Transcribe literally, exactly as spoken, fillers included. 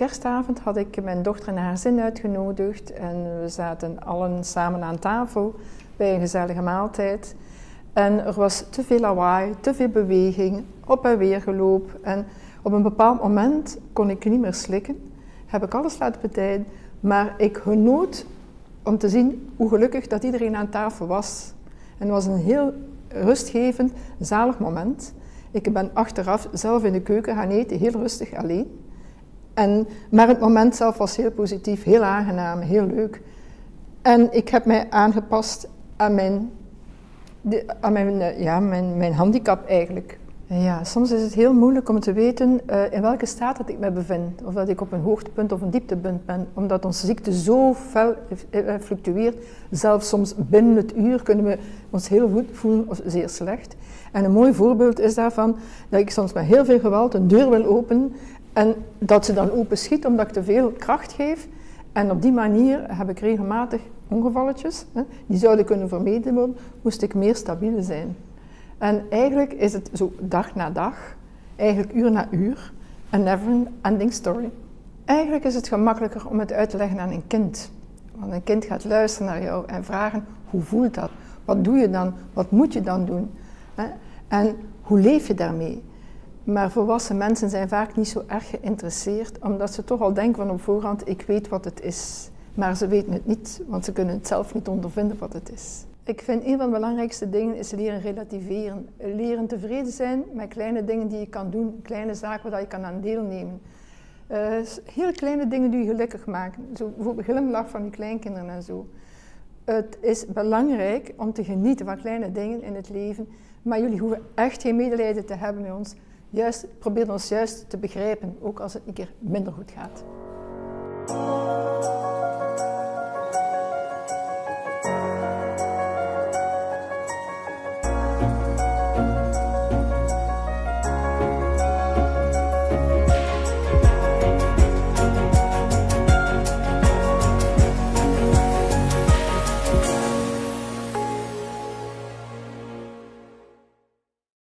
kerstavond had ik mijn dochter en haar zin uitgenodigd en we zaten allen samen aan tafel bij een gezellige maaltijd. En er was te veel lawaai, te veel beweging, op en weer geloop. En op een bepaald moment kon ik niet meer slikken, heb ik alles laten betijden, maar ik genoot om te zien hoe gelukkig dat iedereen aan tafel was. En het was een heel rustgevend, zalig moment. Ik ben achteraf zelf in de keuken gaan eten, heel rustig alleen. En, maar het moment zelf was heel positief, heel aangenaam, heel leuk. En ik heb mij aangepast aan mijn, de, aan mijn, ja, mijn, mijn handicap eigenlijk. En ja, soms is het heel moeilijk om te weten uh, in welke staat dat ik me bevind. Of dat ik op een hoogtepunt of een dieptepunt ben. Omdat onze ziekte zo fel uh, fluctueert. Zelfs soms binnen het uur kunnen we ons heel goed voelen of zeer slecht. En een mooi voorbeeld is daarvan dat ik soms met heel veel geweld een deur wil openen. En dat ze dan open schiet omdat ik te veel kracht geef. En op die manier heb ik regelmatig ongevalletjes. Hè, die zouden kunnen vermeden worden, moest ik meer stabiel zijn. En eigenlijk is het zo dag na dag, eigenlijk uur na uur, een never-ending story. Eigenlijk is het gemakkelijker om het uit te leggen aan een kind. Want een kind gaat luisteren naar jou en vragen, hoe voelt dat? Wat doe je dan? Wat moet je dan doen? En hoe leef je daarmee? Maar volwassen mensen zijn vaak niet zo erg geïnteresseerd, omdat ze toch al denken van op voorhand, ik weet wat het is. Maar ze weten het niet, want ze kunnen het zelf niet ondervinden wat het is. Ik vind een van de belangrijkste dingen is leren relativeren. Leren tevreden zijn met kleine dingen die je kan doen, kleine zaken waar je kan aan deelnemen. Uh, heel kleine dingen die je gelukkig maken, zo bijvoorbeeld glimlach van je kleinkinderen en zo. Het is belangrijk om te genieten van kleine dingen in het leven, maar jullie hoeven echt geen medelijden te hebben met ons. Juist, probeer ons juist te begrijpen, ook als het een keer minder goed gaat.